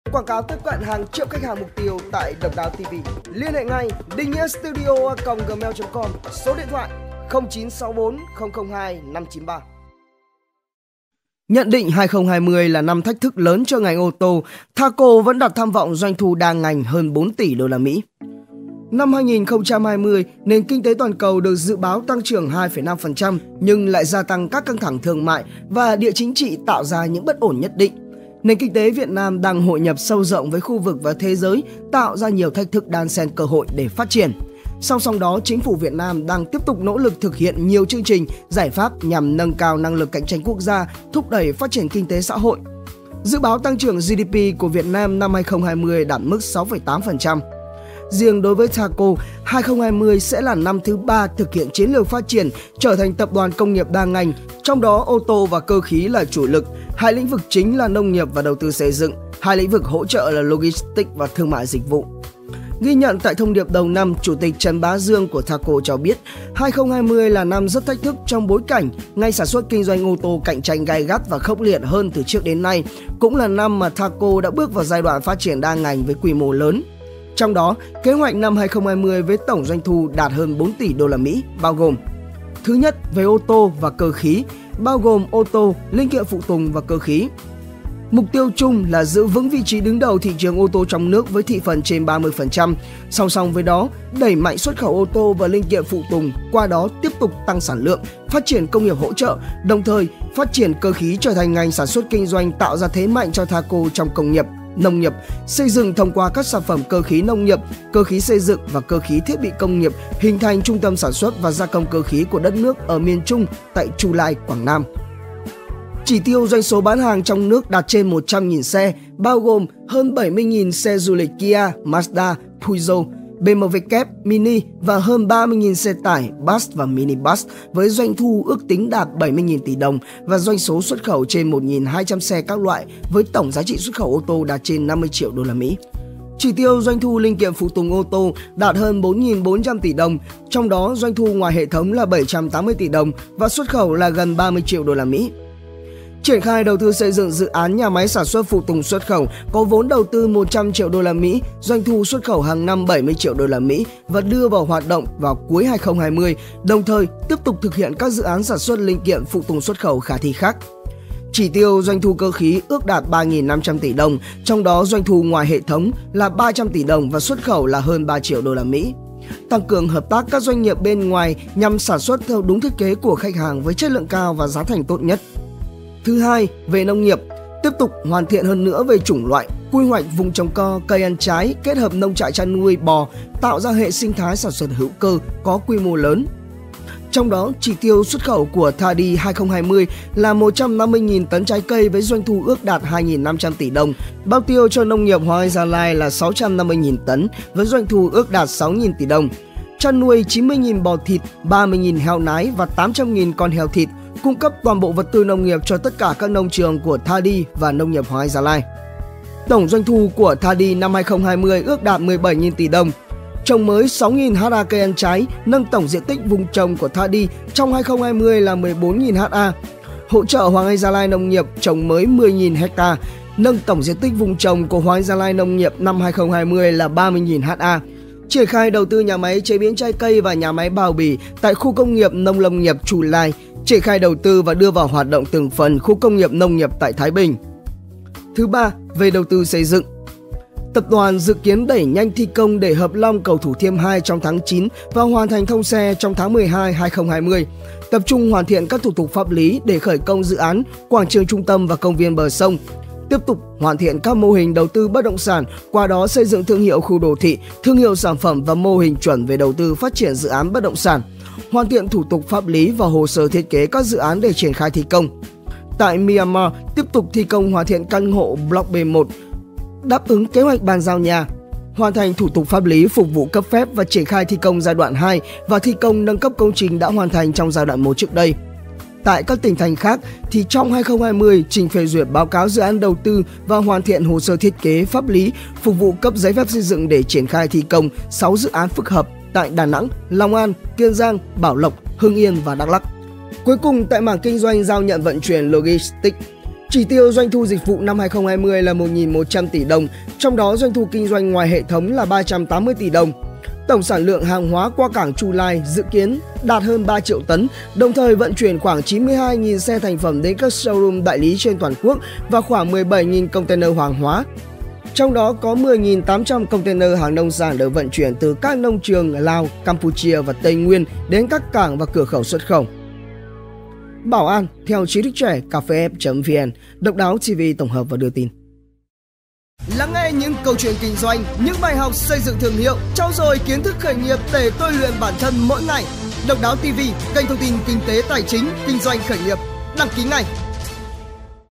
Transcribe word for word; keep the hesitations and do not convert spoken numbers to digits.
Quảng cáo tiếp cận hàng triệu khách hàng mục tiêu tại Độc Đáo ti vi. Liên hệ ngay định nghĩa studio a còng gmail chấm com, số điện thoại không chín sáu bốn không không hai năm chín ba. Nhận định hai không hai không là năm thách thức lớn cho ngành ô tô, Thaco vẫn đặt tham vọng doanh thu đa ngành hơn bốn tỷ đô la Mỹ. Năm hai không hai không, nền kinh tế toàn cầu được dự báo tăng trưởng hai phẩy năm phần trăm nhưng lại gia tăng các căng thẳng thương mại và địa chính trị tạo ra những bất ổn nhất định. Nền kinh tế Việt Nam đang hội nhập sâu rộng với khu vực và thế giới, tạo ra nhiều thách thức đan xen cơ hội để phát triển. Song song đó, chính phủ Việt Nam đang tiếp tục nỗ lực thực hiện nhiều chương trình, giải pháp nhằm nâng cao năng lực cạnh tranh quốc gia, thúc đẩy phát triển kinh tế xã hội. Dự báo tăng trưởng giê đê pê của Việt Nam năm hai không hai không đạt mức sáu phẩy tám phần trăm. Riêng đối với Thaco, hai không hai không sẽ là năm thứ ba thực hiện chiến lược phát triển, trở thành tập đoàn công nghiệp đa ngành, trong đó ô tô và cơ khí là chủ lực, hai lĩnh vực chính là nông nghiệp và đầu tư xây dựng, hai lĩnh vực hỗ trợ là logistics và thương mại dịch vụ. Ghi nhận tại thông điệp đầu năm, Chủ tịch Trần Bá Dương của Thaco cho biết hai không hai không là năm rất thách thức trong bối cảnh ngành sản xuất kinh doanh ô tô cạnh tranh gay gắt và khốc liệt hơn từ trước đến nay, cũng là năm mà Thaco đã bước vào giai đoạn phát triển đa ngành với quy mô lớn. Trong đó, kế hoạch năm hai không hai không với tổng doanh thu đạt hơn bốn tỷ đô la Mỹ, bao gồm: thứ nhất, về ô tô và cơ khí, bao gồm ô tô, linh kiện phụ tùng và cơ khí. Mục tiêu chung là giữ vững vị trí đứng đầu thị trường ô tô trong nước với thị phần trên ba mươi phần trăm. Song song với đó, đẩy mạnh xuất khẩu ô tô và linh kiện phụ tùng, qua đó tiếp tục tăng sản lượng, phát triển công nghiệp hỗ trợ, đồng thời phát triển cơ khí trở thành ngành sản xuất kinh doanh tạo ra thế mạnh cho Thaco trong công nghiệp, nông nghiệp, xây dựng thông qua các sản phẩm cơ khí nông nghiệp, cơ khí xây dựng và cơ khí thiết bị công nghiệp, hình thành trung tâm sản xuất và gia công cơ khí của đất nước ở miền Trung tại Chu Lai, Quảng Nam. Chỉ tiêu doanh số bán hàng trong nước đạt trên một trăm nghìn xe, bao gồm hơn bảy mươi nghìn xe du lịch Kia, Mazda, Peugeot, bê em vê Mini và hơn ba mươi nghìn xe tải, bus và minibus với doanh thu ước tính đạt bảy mươi nghìn tỷ đồng và doanh số xuất khẩu trên một nghìn hai trăm xe các loại với tổng giá trị xuất khẩu ô tô đạt trên năm mươi triệu đô la Mỹ. Chỉ tiêu doanh thu linh kiện phụ tùng ô tô đạt hơn bốn nghìn bốn trăm tỷ đồng, trong đó doanh thu ngoài hệ thống là bảy trăm tám mươi tỷ đồng và xuất khẩu là gần ba mươi triệu đô la Mỹ. Triển khai đầu tư xây dựng dự án nhà máy sản xuất phụ tùng xuất khẩu có vốn đầu tư một trăm triệu đô la Mỹ, doanh thu xuất khẩu hàng năm bảy mươi triệu đô la Mỹ và đưa vào hoạt động vào cuối hai không hai không, đồng thời tiếp tục thực hiện các dự án sản xuất linh kiện phụ tùng xuất khẩu khả thi khác. Chỉ tiêu doanh thu cơ khí ước đạt ba nghìn năm trăm tỷ đồng, trong đó doanh thu ngoài hệ thống là ba trăm tỷ đồng và xuất khẩu là hơn ba triệu đô la Mỹ. Tăng cường hợp tác các doanh nghiệp bên ngoài nhằm sản xuất theo đúng thiết kế của khách hàng với chất lượng cao và giá thành tốt nhất. Thứ hai, về nông nghiệp, tiếp tục hoàn thiện hơn nữa về chủng loại, quy hoạch vùng trồng co, cây ăn trái, kết hợp nông trại chăn nuôi bò, tạo ra hệ sinh thái sản xuất hữu cơ có quy mô lớn. Trong đó, chỉ tiêu xuất khẩu của Tha đi hai không hai không là một trăm năm mươi nghìn tấn trái cây với doanh thu ước đạt hai nghìn năm trăm tỷ đồng. Bao tiêu cho nông nghiệp Hoàng Anh Gia Lai là sáu trăm năm mươi nghìn tấn với doanh thu ước đạt sáu nghìn tỷ đồng. Chăn nuôi chín mươi nghìn bò thịt, ba mươi nghìn heo nái và tám trăm nghìn con heo thịt, cung cấp toàn bộ vật tư nông nghiệp cho tất cả các nông trường của Tha đi và nông nghiệp Hoàng Anh Gia Lai. Tổng doanh thu của Tha đi năm hai không hai không ước đạt mười bảy nghìn tỷ đồng. Trồng mới sáu nghìn ha cây ăn trái, nâng tổng diện tích vùng trồng của Tha đi trong hai không hai không là mười bốn nghìn ha. Hỗ trợ Hoàng Anh Gia Lai nông nghiệp trồng mới mười nghìn ha, nâng tổng diện tích vùng trồng của Hoàng Anh Gia Lai nông nghiệp năm hai không hai không là ba mươi nghìn ha. Triển khai đầu tư nhà máy chế biến trái cây và nhà máy bao bì tại khu công nghiệp nông lâm nghiệp Chu Lai, triển khai đầu tư và đưa vào hoạt động từng phần khu công nghiệp nông nghiệp tại Thái Bình. Thứ ba, về đầu tư xây dựng. Tập đoàn dự kiến đẩy nhanh thi công để hợp long cầu Thủ Thiêm hai trong tháng chín và hoàn thành thông xe trong tháng mười hai năm hai không hai không. Tập trung hoàn thiện các thủ tục pháp lý để khởi công dự án quảng trường trung tâm và công viên bờ sông. Tiếp tục hoàn thiện các mô hình đầu tư bất động sản, qua đó xây dựng thương hiệu khu đô thị, thương hiệu sản phẩm và mô hình chuẩn về đầu tư phát triển dự án bất động sản. Hoàn thiện thủ tục pháp lý và hồ sơ thiết kế các dự án để triển khai thi công. Tại Myanmar, tiếp tục thi công hoàn thiện căn hộ Block B một, đáp ứng kế hoạch bàn giao nhà, hoàn thành thủ tục pháp lý phục vụ cấp phép và triển khai thi công giai đoạn hai và thi công nâng cấp công trình đã hoàn thành trong giai đoạn một trước đây. Tại các tỉnh thành khác thì trong hai không hai không trình phê duyệt báo cáo dự án đầu tư và hoàn thiện hồ sơ thiết kế pháp lý phục vụ cấp giấy phép xây dựng để triển khai thi công sáu dự án phức hợp tại Đà Nẵng, Long An, Kiên Giang, Bảo Lộc, Hưng Yên và Đắk Lắk. Cuối cùng tại mảng kinh doanh giao nhận vận chuyển logistics, Chỉ tiêu doanh thu dịch vụ năm hai không hai không là một nghìn một trăm tỷ đồng, trong đó doanh thu kinh doanh ngoài hệ thống là ba trăm tám mươi tỷ đồng. Tổng sản lượng hàng hóa qua cảng Chu Lai dự kiến đạt hơn ba triệu tấn, đồng thời vận chuyển khoảng chín mươi hai nghìn xe thành phẩm đến các showroom đại lý trên toàn quốc và khoảng mười bảy nghìn container hàng hóa. Trong đó có mười nghìn tám trăm container hàng nông sản được vận chuyển từ các nông trường Lào, Campuchia và Tây Nguyên đến các cảng và cửa khẩu xuất khẩu. Bảo An, theo trí thức trẻ, cà phê ép chấm vn, Độc Đáo ti vi tổng hợp và đưa tin. Lắng nghe những câu chuyện kinh doanh, những bài học xây dựng thương hiệu, trau dồi kiến thức khởi nghiệp để tôi luyện bản thân mỗi ngày. Độc Đáo ti vi, kênh thông tin kinh tế tài chính, kinh doanh khởi nghiệp. Đăng ký ngay.